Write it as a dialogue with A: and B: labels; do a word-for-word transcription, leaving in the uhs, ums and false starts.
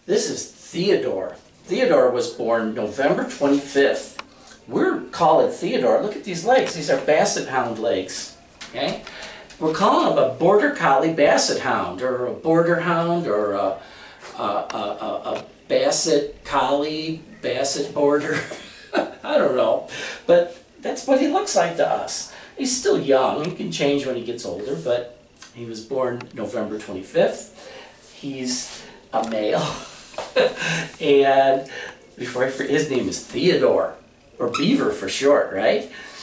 A: This is Theodore. Theodore was born November twenty-fifth. We're calling Theodore, look at these legs. These are Basset Hound legs. Okay? We're calling him a Border Collie Basset Hound, or a Border Hound, or a, a, a, a, a Basset Collie, Basset Border. I don't know. But that's what he looks like to us. He's still young. He can change when he gets older, but he was born November twenty-fifth. He's a male. And before I forget, his name is Theodore, or Beaver for short, right?